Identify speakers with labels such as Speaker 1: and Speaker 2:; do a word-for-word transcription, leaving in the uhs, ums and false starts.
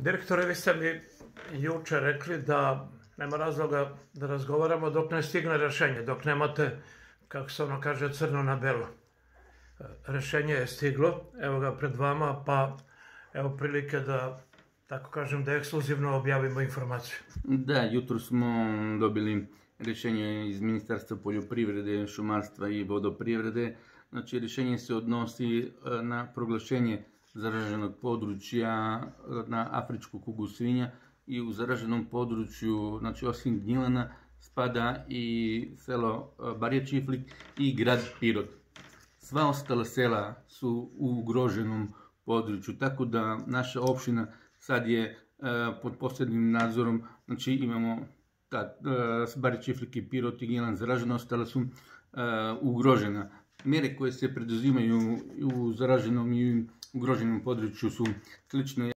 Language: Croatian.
Speaker 1: Direktore, vi ste mi juče rekli da nema razloga da razgovaramo dok ne stigne rješenje, dok nemate, kako se ono kaže, crno na belo. Rješenje je stiglo, evo ga pred vama, pa evo prilike da, tako kažem, da ekskluzivno objavimo informaciju.
Speaker 2: Da, jutro smo dobili rješenje iz Ministarstva poljoprivrede, šumarstva i vodoprivrede. Znači, rješenje se odnosi na proglašenje zaraženog područja na afričku kugu svinja i u zaraženom području, znači osim Gnjilana, spada i selo Barje Čiflik i grad Pirot. Sva ostala sela su u ugroženom području, tako da naša općina sad je pod posebnim nadzorom, znači imamo Barje Čiflik i Pirot i Gnjilan zaražena, ostala su ugrožena. Mjere koje se preduzimaju u zaraženom i ugroženom području su slične